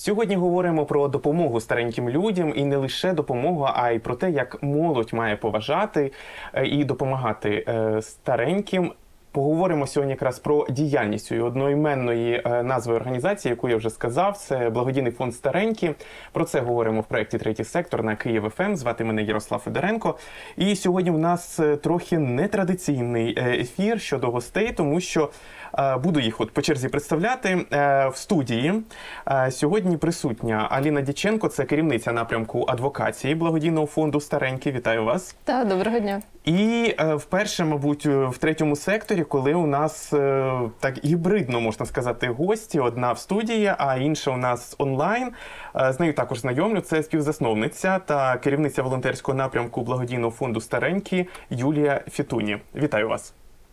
Сьогодні говоримо про допомогу стареньким людям, і не лише допомогу, а й про те, як молодь має поважати і допомагати стареньким. Поговоримо сьогодні якраз про діяльність цієї одноіменної назви організації, яку я вже сказав, це Благодійний фонд «Старенькі». Про це говоримо в проєкті «Третій сектор» на Київ ФМ. Звати мене Ярослав Федоренко. І сьогодні у нас трохи нетрадиційний ефір щодо гостей, тому що буду їх по черзі представляти. В студії сьогодні присутня Аліна Дяченко, це керівниця напрямку адвокації Благодійного фонду «Старенькі». Вітаю вас. Так, доброго дня. І вперше, мабуть, в третьому секторі, коли у нас так гібридно, можна сказати, гості. Одна в студії, а інша у нас онлайн. З нею також знайомлю. Це співзасновниця та керівниця волонтерського напрямку Благодійного фонду «Старенькі» Юлія Фітуні. Вітаю вас.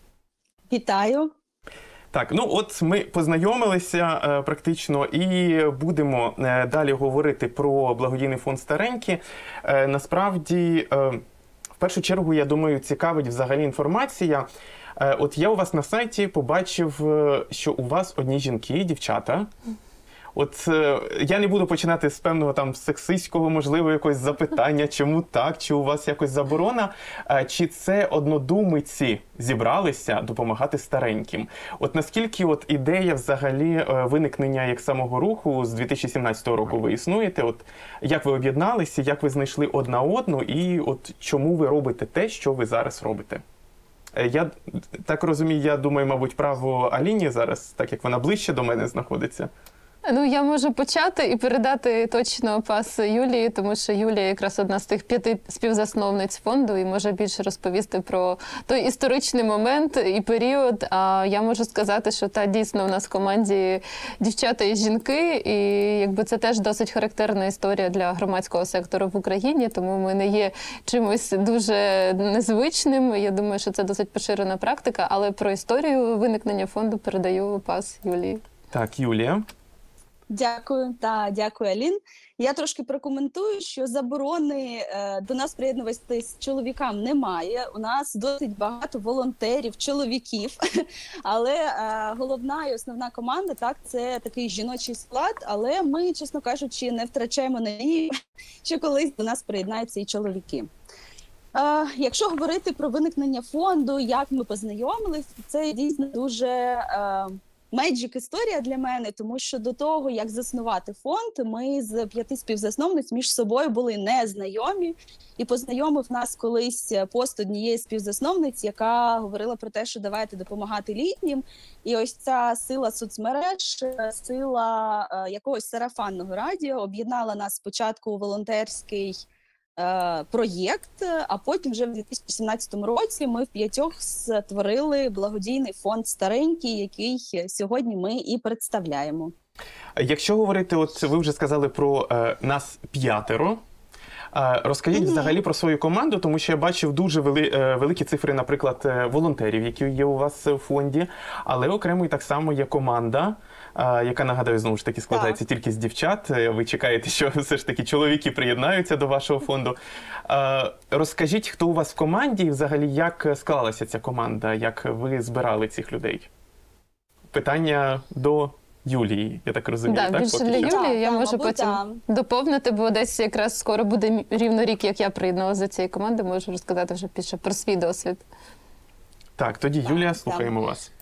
Вітаю. Так, ну от ми познайомилися практично і будемо далі говорити про Благодійний фонд «Старенькі». Насправді, в першу чергу, я думаю, цікавить взагалі інформація. От я у вас на сайті побачив, що у вас одні жінки, дівчата. От я не буду починати з певного там сексистського, можливо, якогось запитання, чому так, чи у вас якось заборона, чи це однодумиці зібралися допомагати стареньким. От наскільки от ідея взагалі виникнення як самого руху з 2017 року ви існуєте, от як ви об'єдналися, як ви знайшли одна одну і от чому ви робите те, що ви зараз робите? Я так розумію, я думаю, мабуть, право Аліні зараз, так як вона ближче до мене знаходиться. Ну, я можу почати і передати точно пас Юлії, тому що Юлія якраз одна з тих 5 співзасновниць фонду і може більше розповісти про той історичний момент і період. А я можу сказати, що дійсно у нас в команді дівчата і жінки, і якби це теж досить характерна історія для громадського сектору в Україні, тому ми не є чимось дуже незвичним. Я думаю, що це досить поширена практика, але про історію виникнення фонду передаю пас Юлії. Так, Юлія. Дякую, дякую, Алін. Я трошки прокоментую, що заборони до нас приєднуватись чоловікам немає. У нас досить багато волонтерів, чоловіків, але головна і основна команда, так, це такий жіночий склад, але ми, чесно кажучи, не втрачаємо надії, що колись до нас приєднаються і чоловіки. Якщо говорити про виникнення фонду, як ми познайомились, це дійсно дуже меджик історія для мене, тому що до того, як заснувати фонд, ми з 5 співзасновниць між собою були незнайомі. І познайомив нас колись пост однієї співзасновниць, яка говорила про те, що давайте допомагати літнім. І ось ця сила соцмереж, сила якогось сарафанного радіо об'єднала нас спочатку у волонтерський проєкт, а потім вже в 2017 році ми в 5 створили благодійний фонд «Старенькі», який сьогодні ми і представляємо. Якщо говорити, от ви вже сказали про нас 5. Розкажіть взагалі про свою команду, тому що я бачив дуже великі цифри, наприклад, волонтерів, які є у вас в фонді, але окремо і так само є команда, яка, нагадаю, знову ж таки складається тільки з дівчат. Ви чекаєте, що все ж таки чоловіки приєднаються до вашого фонду. Розкажіть, хто у вас в команді і взагалі як склалася ця команда, як ви збирали цих людей? Питання до Юлії, я так розумію. Так, більше для Юлії, я можу потім доповнити, бо десь якраз скоро буде рівно рік, як я приєдналася до цієї команди, можу розказати вже більше про свій досвід. Так, тоді Юлія, слухаємо вас.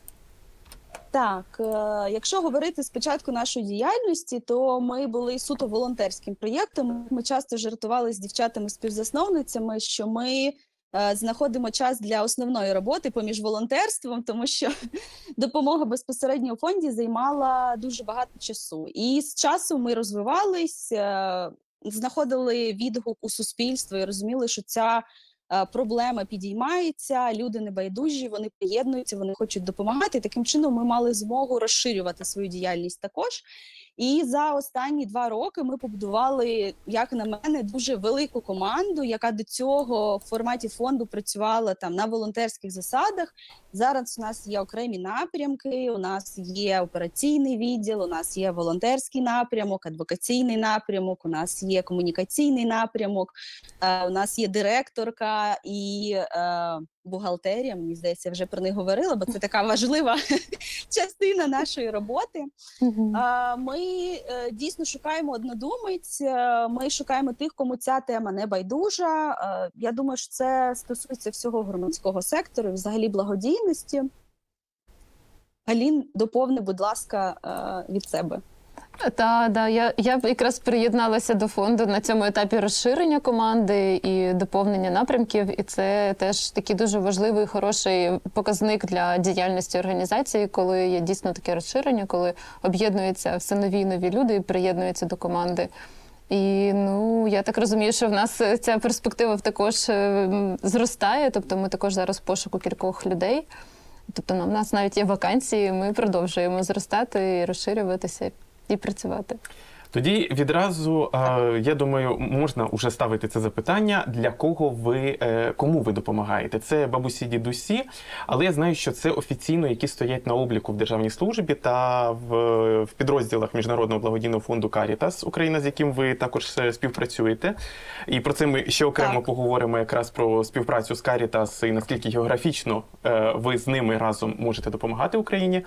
Так, якщо говорити спочатку нашої діяльності, то ми були суто волонтерським проєктом. Ми часто жартували з дівчатами-співзасновницями, що ми знаходимо час для основної роботи поміж волонтерством, тому що допомога безпосередньо у фонді займала дуже багато часу. І з часом ми розвивались, знаходили відгук у суспільстві і розуміли, що ця проблема підіймається, люди небайдужі, вони приєднуються, вони хочуть допомагати. І таким чином ми мали змогу розширювати свою діяльність також. І за останні 2 роки ми побудували, як на мене, дуже велику команду, яка до цього в форматі фонду працювала там на волонтерських засадах. Зараз у нас є окремі напрямки, у нас є операційний відділ, у нас є волонтерський напрямок, адвокаційний напрямок, у нас є комунікаційний напрямок, у нас є директорка і бухгалтерія, мені здається, вже про них говорила, бо це така важлива частина нашої роботи. Ми дійсно шукаємо однодумиць, ми шукаємо тих, кому ця тема не байдужа. Я думаю, що це стосується всього громадського сектору, взагалі благодійності. Алін, доповни, будь ласка, від себе. Я б якраз приєдналася до фонду на цьому етапі розширення команди і доповнення напрямків. І це теж такий дуже важливий, хороший показник для діяльності організації, коли є дійсно таке розширення, коли об'єднуються все нові і нові люди і приєднуються до команди. І, я так розумію, що в нас ця перспектива також зростає, тобто ми також зараз в пошуку кількох людей. Тобто в нас навіть є вакансії, ми продовжуємо зростати і розширюватися і працювати. Тоді відразу, я думаю, можна вже ставити це запитання, для кого кому ви допомагаєте. Це бабусі, дідусі, але я знаю, що це офіційно, які стоять на обліку в державній службі та в підрозділах Міжнародного благодійного фонду Caritas Україна, з яким ви також співпрацюєте. І про це ми ще окремо поговоримо якраз про співпрацю з Caritas і наскільки географічно ви з ними разом можете допомагати Україні.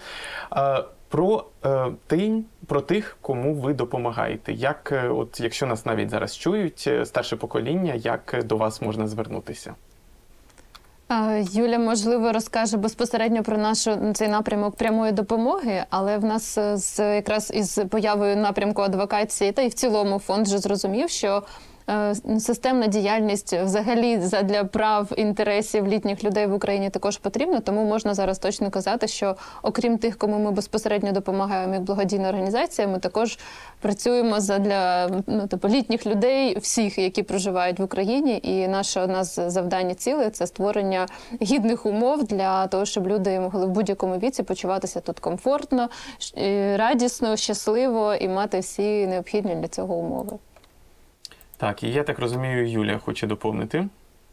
Про тих, кому ви допомагаєте. Якщо нас навіть зараз чують, старше покоління, як до вас можна звернутися? Юля, можливо, розкаже безпосередньо про цей напрямок прямої допомоги, але в нас якраз із появою напрямку адвокації, та й в цілому фонд вже зрозумів, що системна діяльність взагалі для прав, інтересів літніх людей в Україні також потрібна, тому можна зараз точно казати, що окрім тих, кому ми безпосередньо допомагаємо як благодійна організація, ми також працюємо для літніх людей, всіх, які проживають в Україні, і наше одне з завдань цілей – це створення гідних умов для того, щоб люди могли в будь-якому віці почуватися тут комфортно, радісно, щасливо і мати всі необхідні для цього умови. Так, і я так розумію, Юлія хоче доповнити.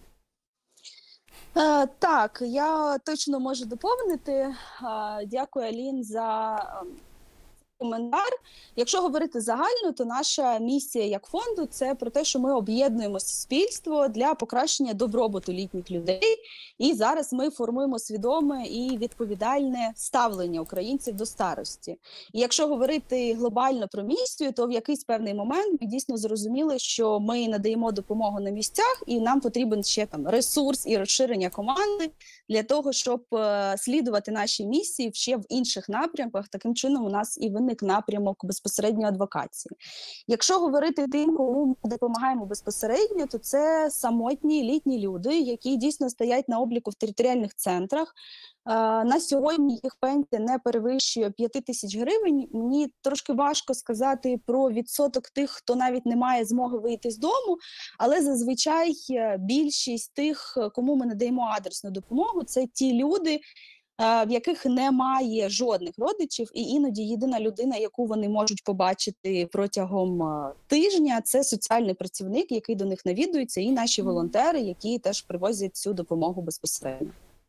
Так, я точно можу доповнити. Дякую, Алін, за коментар. Якщо говорити загально, то наша місія як фонду – це про те, що ми об'єднуємо суспільство для покращення добробуту літніх людей. І зараз ми формуємо свідоме і відповідальне ставлення українців до старості. І якщо говорити глобально про місію, то в якийсь певний момент ми дійсно зрозуміли, що ми надаємо допомогу на місцях, і нам потрібен ще ресурс і розширення команди для того, щоб слідувати нашій місії ще в інших напрямках. Таким чином у нас і виник напрямок безпосередньо адвокації. Якщо говорити тим, кому ми допомагаємо безпосередньо, то це самотні літні люди, які дійсно стоять на обліку в територіальних центрах. На сьогодні їх пенсія не перевищує 5 тисяч гривень. Мені трошки важко сказати про відсоток тих, хто навіть не має змоги вийти з дому, але зазвичай більшість тих, кому ми надаємо адресну допомогу, це ті люди, в яких немає жодних родичів, і іноді єдина людина, яку вони можуть побачити протягом тижня, це соціальний працівник, який до них навідується, і наші волонтери, які теж привозять цю допомогу безпосередньо.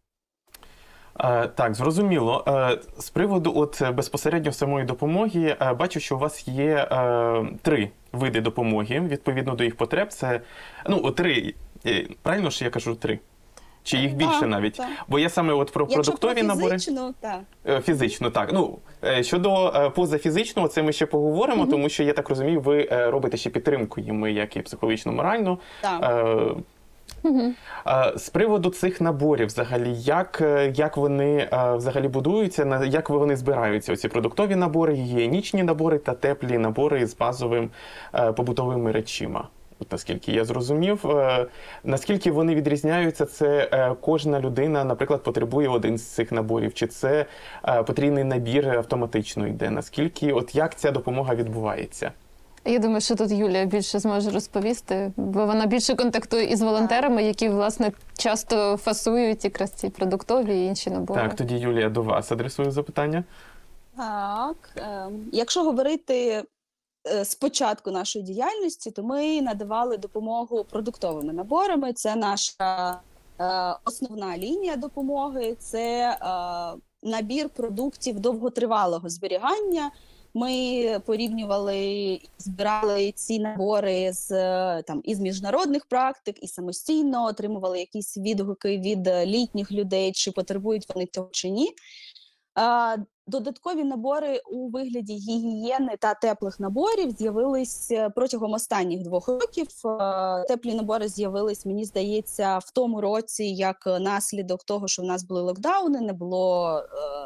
Так, зрозуміло. З приводу безпосередньо самої допомоги, бачу, що у вас є 3 види допомоги, відповідно до їх потреб. Це, 3, правильно ж я кажу 3? Чи їх більше навіть? Так. Бо я саме про продуктові набори. Фізично, так. Фізично, так. Щодо позафізичного, це ми ще поговоримо, тому що, я так розумію, ви робите ще підтримку їм, як і психологічно-морально. Так. З приводу цих наборів, взагалі, як вони взагалі будуються, як вони збираються? Оці продуктові набори, гігієнічні набори та теплі набори з базовими побутовими речима. Наскільки я зрозумів, наскільки вони відрізняються, це кожна людина, наприклад, потребує один з цих наборів, чи це потрібний набір автоматично йде? Наскільки, як ця допомога відбувається? Я думаю, що тут Юлія більше зможе розповісти, бо вона більше контактує із волонтерами, які, власне, часто фасують якраз ці продуктові і інші набори. Так, тоді, Юлія, до вас адресую запитання. Так, якщо говорити з початку нашої діяльності, то ми надавали допомогу продуктовими наборами. Це наша основна лінія допомоги, це набір продуктів довготривалого зберігання. Ми порівнювали, збирали ці набори із міжнародних практик і самостійно отримували якісь відгуки від літніх людей, чи потребують вони цього чи ні. Додаткові набори у вигляді гігієни та теплих наборів з'явились протягом останніх 2 років. Теплі набори з'явились, мені здається, в тому році, як наслідок того, що в нас були локдауни, не було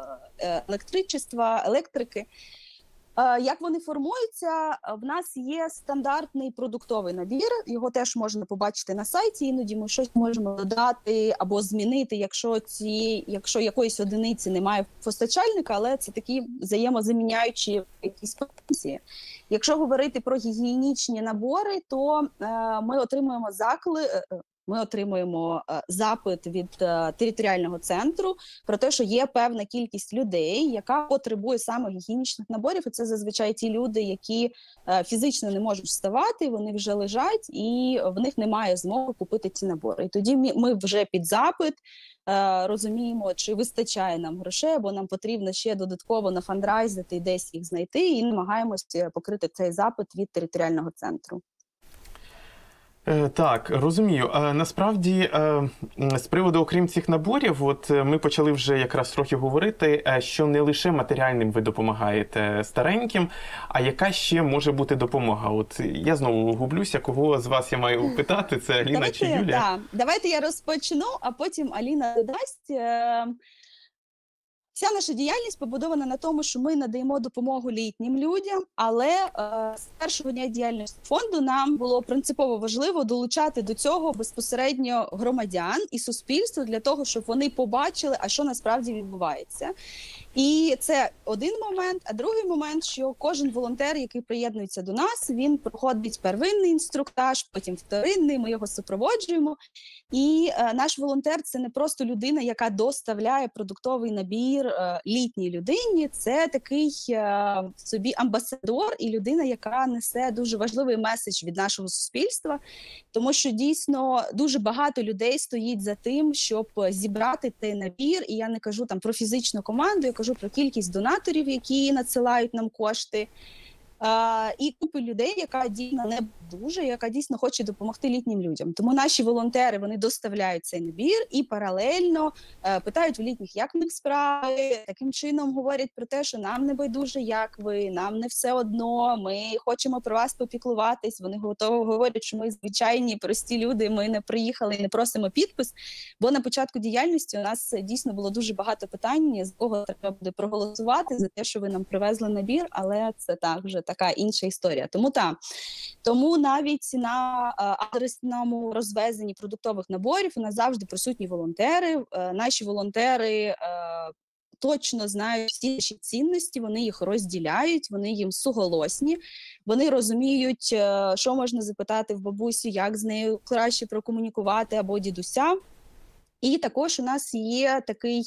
електрики. Як вони формуються? В нас є стандартний продуктовий набір, його теж можна побачити на сайті, іноді ми щось можемо додати або змінити, якщо якоїсь одиниці немає постачальника, але це такі взаємозаміняючі якісь позиції. Якщо говорити про гігієнічні набори, то ми отримуємо запит від територіального центру про те, що є певна кількість людей, яка потребує саме гігієнічних наборів, і це зазвичай ті люди, які фізично не можуть вставати, вони вже лежать, і в них немає змоги купити ці набори. І тоді ми вже під запит розуміємо, чи вистачає нам грошей, або нам потрібно ще додатково нафандрайзити, десь їх знайти, і намагаємось покрити цей запит від територіального центру. Так, розумію. Насправді, з приводу, окрім цих наборів, от ми почали вже якраз трохи говорити, що не лише матеріальним ви допомагаєте стареньким, а яка ще може бути допомога? От я знову гублюся, кого з вас я маю питати, це Аліна чи Юлія? Давайте я розпочну, а потім Аліна додасть. Вся наша діяльність побудована на тому, що ми надаємо допомогу літнім людям, але з першого дня діяльності фонду нам було принципово важливо долучати до цього безпосередньо громадян і суспільство для того, щоб вони побачили, а що насправді відбувається. І це один момент. А другий момент, що кожен волонтер, який приєднується до нас, він проходить первинний інструктаж, потім вторинний, ми його супроводжуємо. І наш волонтер – це не просто людина, яка доставляє продуктовий набір літній людині, це такий собі амбасадор і людина, яка несе дуже важливий меседж від нашого суспільства, тому що дійсно дуже багато людей стоїть за тим, щоб зібрати цей набір, і я не кажу там про фізичну команду, я кажу про кількість донаторів, які надсилають нам кошти, і купи людей, яка дійсно не дуже, яка дійсно хоче допомогти літнім людям. Тому наші волонтери, вони доставляють цей набір і паралельно питають у літніх, як в них справи, таким чином говорять про те, що нам не байдуже, як ви, нам не все одно, ми хочемо про вас попіклуватись, вони готово говорять, що ми звичайні, прості люди, ми не приїхали і не просимо підпис, бо на початку діяльності у нас дійсно було дуже багато питань, з кого треба буде проголосувати за те, що ви нам привезли набір, але це так, вже така інша історія. Тому навіть на адресному розвезенні продуктових наборів у нас завжди присутні волонтери. Наші волонтери точно знають всі наші цінності, вони їх розділяють, вони їм суголосні, вони розуміють, що можна запитати в бабусі, як з нею краще прокомунікувати, або дідуся. І також у нас є такий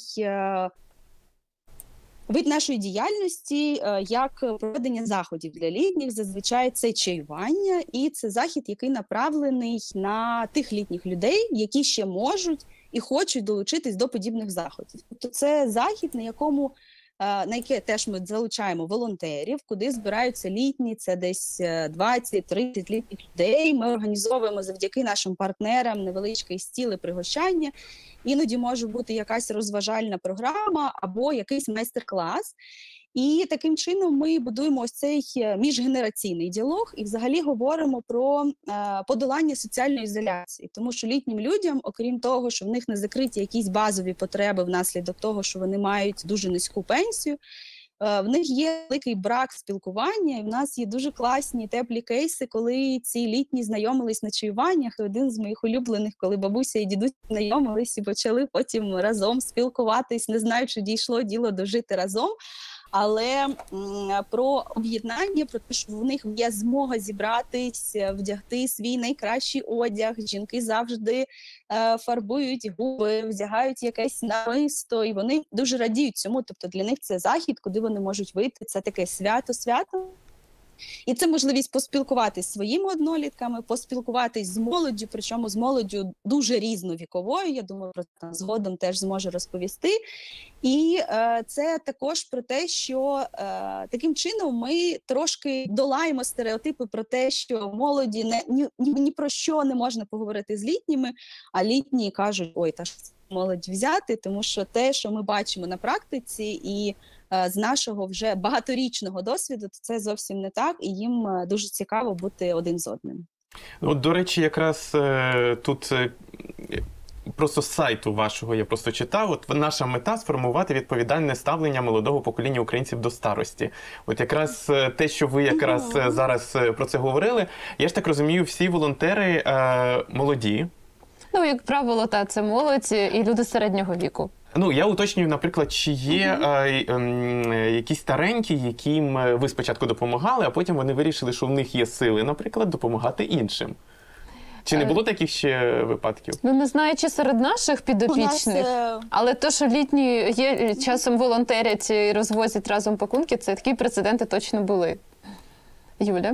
вид нашої діяльності, як проведення заходів для літніх, зазвичай це чаювання, і це захід, який направлений на тих літніх людей, які ще можуть і хочуть долучитись до подібних заходів. Тобто це захід, на яке теж ми залучаємо волонтерів, куди збираються літні, це десь 20-30 літніх людей. Ми організовуємо завдяки нашим партнерам невеличкий стіл і пригощання. Іноді може бути якась розважальна програма або якийсь майстер-клас. І таким чином ми будуємо ось цей міжгенераційний діалог і взагалі говоримо про подолання соціальної ізоляції. Тому що літнім людям, окрім того, що в них не закриті якісь базові потреби внаслідок того, що вони мають дуже низьку пенсію, в них є великий брак спілкування, і в нас є дуже класні теплі кейси, коли ці літні знайомились на чаюваннях. І один з моїх улюблених, коли бабуся і дідусь знайомились і почали потім разом спілкуватись, не знаю, чи дійшло діло дожити разом. Але про об'єднання, про те, що в них є змога зібратись, вдягти свій найкращий одяг. Жінки завжди фарбують губи, вдягають якесь намисто, і вони дуже радіють цьому. Тобто для них це захід, куди вони можуть вийти. Це таке свято-свято. І це можливість поспілкуватись зі своїми однолітками, поспілкуватись з молоддю, причому з молоддю дуже різновіковою, я думаю, про це згодом теж зможу розповісти. І це також про те, що таким чином ми трошки долаємо стереотипи про те, що молоді ні про що не можна поговорити з літніми, а літні кажуть, ой, та ж молодь взяти, тому що те, що ми бачимо на практиці і з нашого вже багаторічного досвіду, то це зовсім не так, і їм дуже цікаво бути один з одним. Ну, до речі, якраз тут просто з сайту вашого я просто читав, от наша мета – сформувати відповідальне ставлення молодого покоління українців до старості. От якраз те, що ви якраз зараз про це говорили, я ж так розумію, всі волонтери молоді. Ну, як правило, це молодь і люди середнього віку. Ну, я уточнюю, наприклад, чи є якісь старенькі, яким ви спочатку допомагали, а потім вони вирішили, що в них є сили, наприклад, допомагати іншим. Чи не було таких ще випадків? Ну, не знаю, чи серед наших підопічних, але то, що літні є, часом волонтерять і розвозять разом пакунки, це такі прецеденти точно були. Юля?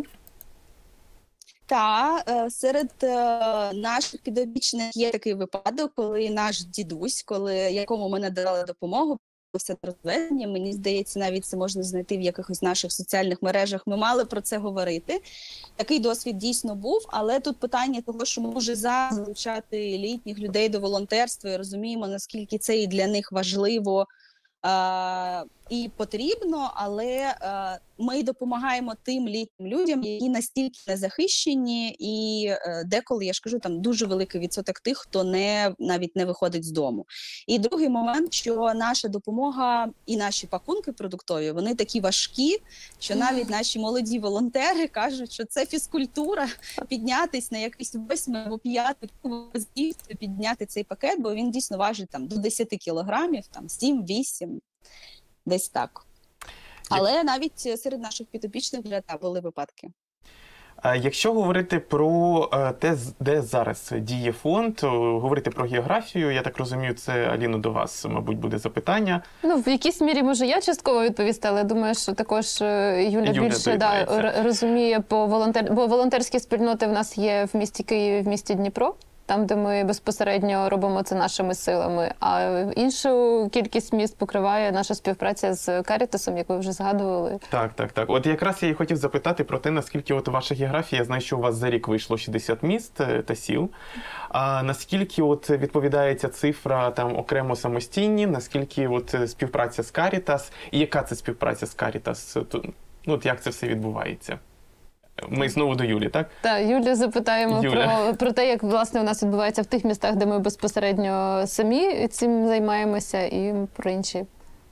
Так, серед наших підопічних є такий випадок, коли наш дідусь, якому ми надали допомогу, на розведення, мені здається, навіть це можна знайти в якихось наших соціальних мережах, ми мали про це говорити. Такий досвід дійсно був, але тут питання того, що ми вже зараз залучати літніх людей до волонтерства і розуміємо, наскільки це і для них важливо і потрібно, але ми допомагаємо тим літнім людям, які настільки незахищені, і деколи, я ж кажу, там дуже великий відсоток тих, хто навіть не виходить з дому. І другий момент, що наша допомога і наші пакунки продуктові, вони такі важкі, що навіть наші молоді волонтери кажуть, що це фізкультура, піднятись на якийсь 8 або 5 підняти цей пакет, бо він дійсно важить там до 10 кілограмів, там 7-8, десь так. Але навіть серед наших підопічних вже були випадки. Якщо говорити про те, де зараз діє фонд, говорити про географію, я так розумію, це, Аліно, до вас, мабуть, буде запитання. Ну, в якійсь мірі, може, я частково відповісти, але думаю, що також Юля більше розуміє, бо волонтерські спільноти в нас є в місті Києві, в місті Дніпро, там, де ми безпосередньо робимо це нашими силами. А іншу кількість міст покриває наша співпраця з Карітасом, як ви вже згадували. Так. От якраз я і хотів запитати про те, наскільки от ваша географія, я знаю, що у вас за рік вийшло 60 міст та сіл. А наскільки от відповідає ця цифра там окремо самостійні, наскільки от співпраця з Карітас, і яка це співпраця з Карітас? Ну, от як це все відбувається? Ми знову до Юлі, так? Так, Юлі запитаємо про те, як, власне, у нас відбувається в тих містах, де ми безпосередньо самі цим займаємося, і про інші.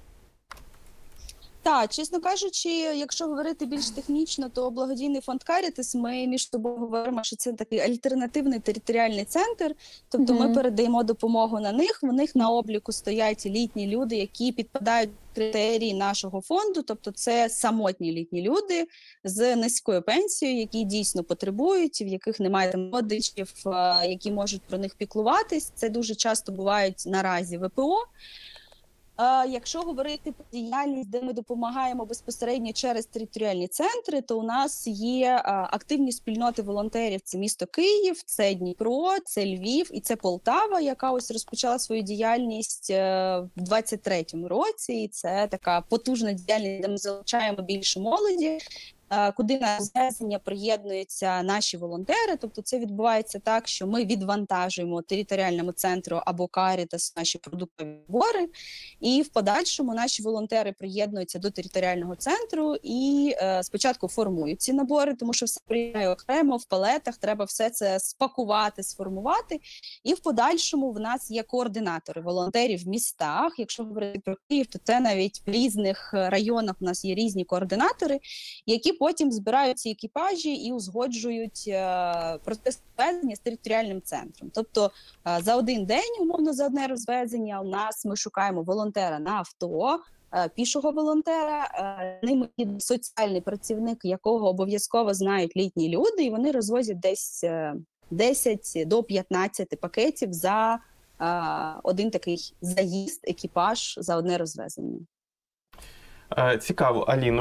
Так, чесно кажучи, якщо говорити більш технічно, то благодійний фонд Карітас, ми між собою говоримо, що це такий альтернативний територіальний центр, тобто ми передаємо допомогу на них, в них на обліку стоять літні люди, які підпадають критерії нашого фонду, тобто це самотні літні люди з низькою пенсією, які дійсно потребують, в яких немає родичів, які можуть про них піклуватись. Це дуже часто бувають наразі ВПО. Якщо говорити про діяльність, де ми допомагаємо безпосередньо через територіальні центри, то у нас є активні спільноти волонтерів. Це місто Київ, це Дніпро, це Львів і це Полтава, яка ось розпочала свою діяльність в 23-му році. І це така потужна діяльність, де ми залучаємо більше молоді, куди на розвезення приєднуються наші волонтери. Тобто це відбувається так, що ми відвантажуємо територіальному центру або Карітас наші продуктові збори, і в подальшому наші волонтери приєднуються до територіального центру і спочатку формують ці набори, тому що все приїжджає окремо, в палетах, треба все це спакувати, сформувати. І в подальшому в нас є координатори волонтерів в містах. Якщо говорити про Київ, то це навіть в різних районах у нас є різні координатори, які потім збирають ці екіпажі і узгоджують процес розвезення з територіальним центром. Тобто за один день, умовно, за одне розвезення у нас ми шукаємо волонтера на авто, пішого волонтера, ними є соціальний працівник, якого обов'язково знають літні люди, і вони розвозять десь 10 до 15 пакетів за один такий заїзд, екіпаж за одне розвезення. Цікаво, Аліно.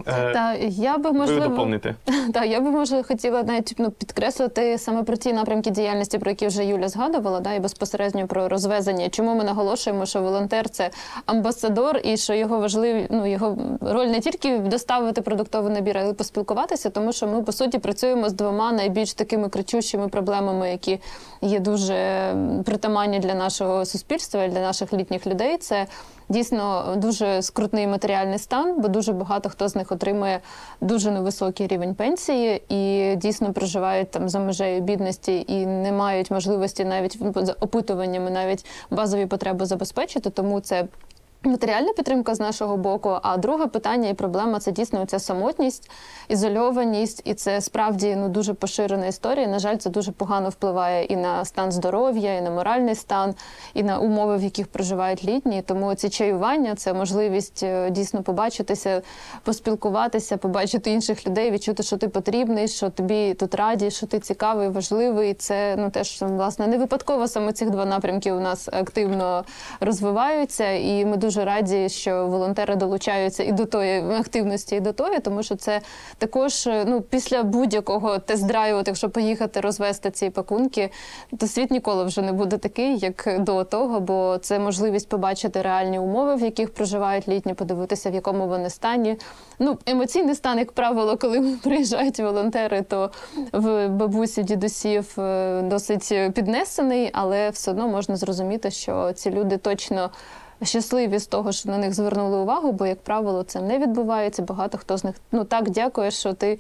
Та я би, Ви можливо, доповните. Так, я би, може, хотіла навіть підкреслити саме про ті напрямки діяльності, про які вже Юля згадувала, і безпосередньо про розвезення. Чому ми наголошуємо, що волонтер – це амбасадор, і що його його роль не тільки доставити продуктовий набір, але й поспілкуватися, тому що ми, по суті, працюємо з двома найбільш такими кричущими проблемами, які є дуже притаманні для нашого суспільства і для наших літніх людей. Це дійсно дуже скрутний матеріальний стан, бо дуже багато хто з них отримує дуже невисокий рівень пенсії і дійсно проживають там за межею бідності і не мають можливості навіть за опитуваннями навіть базові потреби забезпечити, тому це матеріальна підтримка з нашого боку, а друге питання і проблема – це дійсно ця самотність, ізольованість, і це справді дуже поширена історія. На жаль, це дуже погано впливає і на стан здоров'я, і на моральний стан, і на умови, в яких проживають літні. Тому ці чаювання – це можливість дійсно побачитися, поспілкуватися, побачити інших людей, відчути, що ти потрібний, що тобі тут раді, що ти цікавий, важливий. Це теж, власне, не випадково саме цих два напрямки у нас активно розвиваються, і ми дуже раді, що волонтери долучаються і до тої активності, і до тої, тому що це також, після будь-якого тест-драйву, якщо поїхати розвести ці пакунки, то світ ніколи вже не буде такий, як до того, бо це можливість побачити реальні умови, в яких проживають літні, подивитися, в якому вони стані. Емоційний стан, як правило, коли приїжджають волонтери, то в бабусі, дідусів досить піднесений, але все одно можна зрозуміти, що ці люди точно щасливі з того, що на них звернули увагу, бо, як правило, це не відбувається. Багато хто з них так дякує, що ти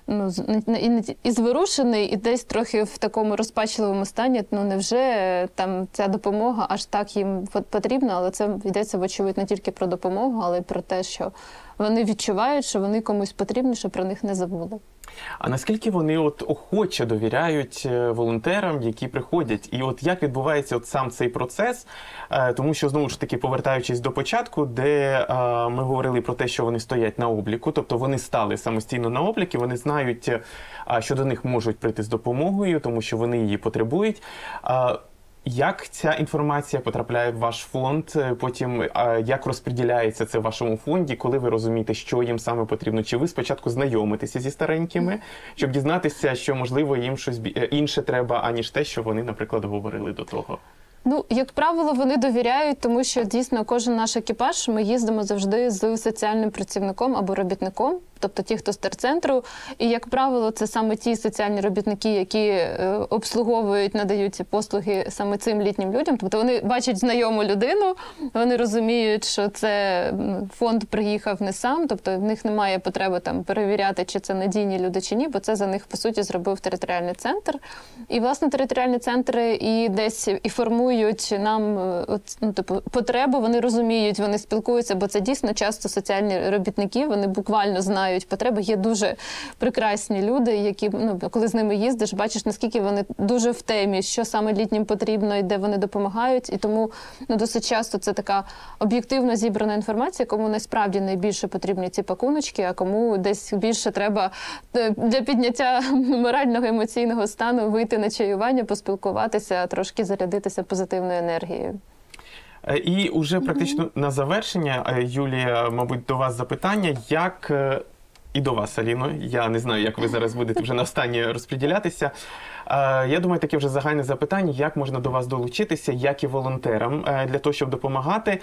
і зворушений, і десь трохи в такому розпачливому стані. Невже там ця допомога аж так їм потрібна, але це йдеться, вочевидь, не тільки про допомогу, але й про те, що вони відчувають, що вони комусь потрібні, що про них не забули. А наскільки вони охоче довіряють волонтерам, які приходять? І як відбувається сам цей процес? Тому що, знову ж таки, повертаючись до початку, де ми говорили про те, що вони стоять на обліку, тобто вони стали самостійно на обліку, вони знають, що до них можуть прийти з допомогою, тому що вони її потребують. Як ця інформація потрапляє в ваш фонд, потім як розподіляється це в вашому фонді, коли ви розумієте, що їм саме потрібно? Чи ви спочатку знайомитеся зі старенькими, щоб дізнатися, що, можливо, їм щось інше треба, аніж те, що вони, наприклад, говорили до того? Як правило, вони довіряють, тому що дійсно кожен наш екіпаж, ми їздимо завжди з соціальним працівником або робітником, тобто ті, хто з терцентру. І, як правило, це саме ті соціальні робітники, які обслуговують, надають ці послуги саме цим літнім людям. Тобто вони бачать знайому людину, вони розуміють, що це фонд приїхав не сам, тобто в них немає потреби перевіряти, чи це надійні люди, чи ні, бо це за них, по суті, зробив територіальний центр. І, власне, територіальні центри і десь і формують нам потребу, вони розуміють, вони спілкуються, бо це дійсно часто соціальні робітники, вони буквально знають потреби. Є дуже прекрасні люди, які, коли з ними їздиш, бачиш, наскільки вони дуже в темі, що саме літнім потрібно і де вони допомагають. І тому досить часто це така об'єктивно зібрана інформація, кому насправді найбільше потрібні ці пакуночки, а кому десь більше треба для підняття морального, емоційного стану вийти на чаювання, поспілкуватися, трошки зарядитися позитивною енергією. І уже практично на завершення, Юлія, мабуть, до вас запитання, як і до вас, Аліно, я не знаю, як ви зараз будете вже на останнє розподілятися. Я думаю, таке вже загальне запитання, як можна до вас долучитися, як і волонтерам, для того, щоб допомагати.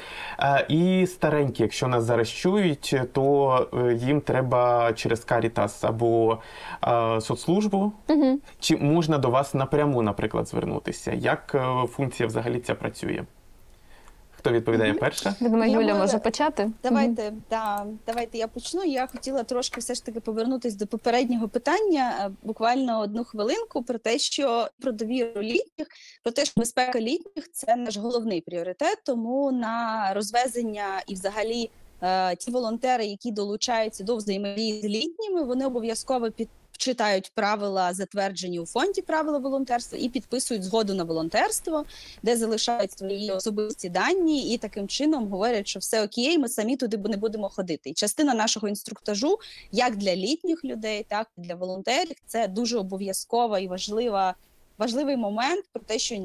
І старенькі, якщо нас зараз чують, то їм треба через Карітас або соцслужбу. Угу. Чи можна до вас напряму, наприклад, звернутися? Як функція взагалі ця працює? Хто відповідає перша? Думаю, Юля може почати. Давайте я почну. Я хотіла трошки все ж таки повернутися до попереднього питання, буквально одну хвилинку, про довіру літніх, про те, що безпека літніх – це наш головний пріоритет, тому на розвезення і взагалі ті волонтери, які долучаються до взаємодії з літніми, вони обов'язково читають правила, затверджені у фонді правила волонтерства, і підписують згоду на волонтерство, де залишають свої особисті дані і таким чином говорять, що все окей, ми самі туди не будемо ходити. І частина нашого інструктажу, як для літніх людей, так і для волонтерів, це дуже обов'язкова і важливий момент про те, що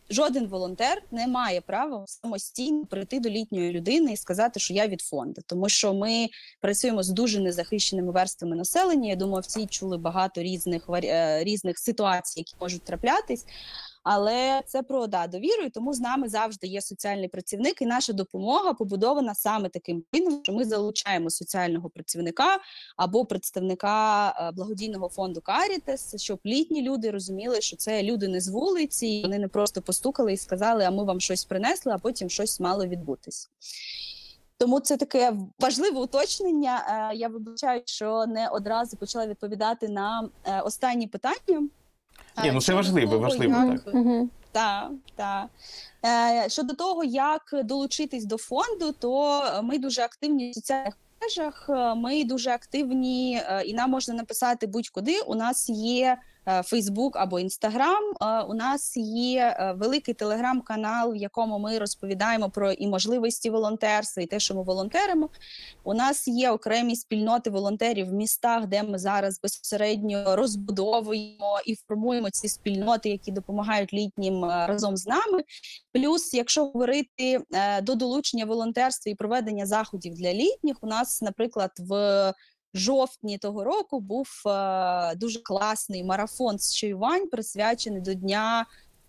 жоден волонтер не має права самостійно прийти до літньої людини і сказати, що я від фонду. Тому що ми працюємо з дуже незахищеними верствами населення. Я думаю, всі чули багато різних ситуацій, які можуть траплятись. Але це про довіру, і тому з нами завжди є соціальний працівник, і наша допомога побудована саме таким чином, що ми залучаємо соціального працівника або представника благодійного фонду Карітес, щоб літні люди розуміли, що це люди не з вулиці, і вони не просто постукали і сказали, а ми вам щось принесли, а потім щось мало відбутись. Тому це таке важливе уточнення. Я вибачаю, що не одразу почала відповідати на останні питання. Ні, ну це важливо, так. Так. Щодо того, як долучитись до фонду, то ми дуже активні в соціальних мережах, ми дуже активні, і нам можна написати будь-куди. У нас є Facebook або Instagram, у нас є великий телеграм-канал, в якому ми розповідаємо про і можливості волонтерства, і те, що ми волонтеримо. У нас є окремі спільноти волонтерів в містах, де ми зараз безпосередньо розбудовуємо і формуємо ці спільноти, які допомагають літнім разом з нами. Плюс, якщо говорити до долучення волонтерства і проведення заходів для літніх, у нас, наприклад, в жовтні того року був дуже класний марафон з чаювань, присвячений до Дня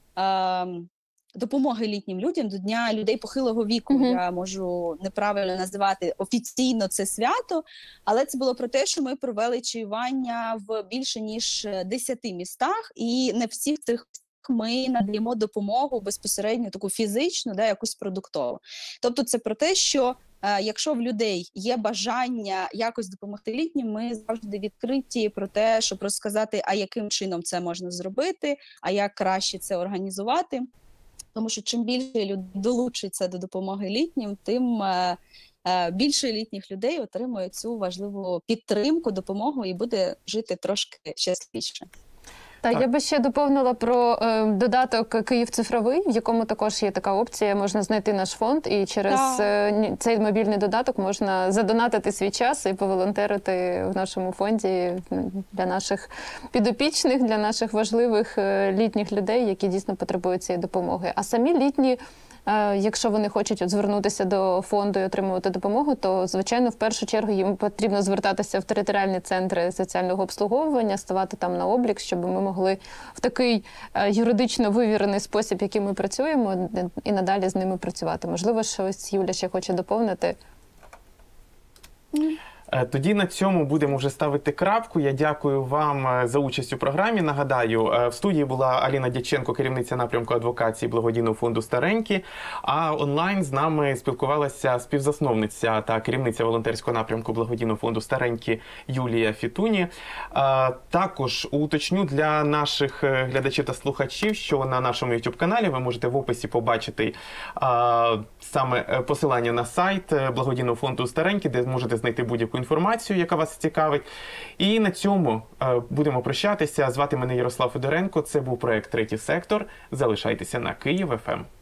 допомоги літнім людям, до Дня людей похилого віку. Я можу неправильно називати офіційно це свято, але це було про те, що ми провели чаювання в більше ніж 10 містах, і не всіх цих ми надаємо допомогу безпосередньо таку фізичну, якусь продуктову. Тобто це про те, що якщо в людей є бажання якось допомогти літнім, ми завжди відкриті про те, щоб розказати, а яким чином це можна зробити, а як краще це організувати. Тому що чим більше людей долучиться до допомоги літнім, тим більше літніх людей отримує цю важливу підтримку, допомогу і буде жити трошки щасливіше. Так, я би ще доповнила про додаток «Київ цифровий», в якому також є така опція, можна знайти наш фонд, і через цей мобільний додаток можна задонатити свій час і поволонтерити в нашому фонді для наших підопічних, для наших важливих літніх людей, які дійсно потребують цієї допомоги. А самі літні, якщо вони хочуть звернутися до фонду і отримувати допомогу, то, звичайно, в першу чергу їм потрібно звертатися в територіальні центри соціального обслуговування, ставати там на облік, щоб ми могли в такий юридично вивірений спосіб, який ми працюємо, і надалі з ними працювати. Можливо, щось Юля ще хоче доповнити? Тоді на цьому будемо вже ставити крапку. Я дякую вам за участь у програмі. Нагадаю, в студії була Аліна Дяченко, керівниця напрямку адвокації благодійного фонду «Старенькі», а онлайн з нами спілкувалася співзасновниця та керівниця волонтерського напрямку благодійного фонду «Старенькі» Юлія Фітуні. Також уточню для наших глядачів та слухачів, що на нашому YouTube-каналі ви можете в описі побачити саме посилання на сайт благодійного фонду «Старенькі», де можете знайти будь-яку інформацію, яка вас цікавить. І на цьому будемо прощатися. Звати мене Ярослав Федоренко. Це був проект «Третій сектор». Залишайтеся на Київ ФМ.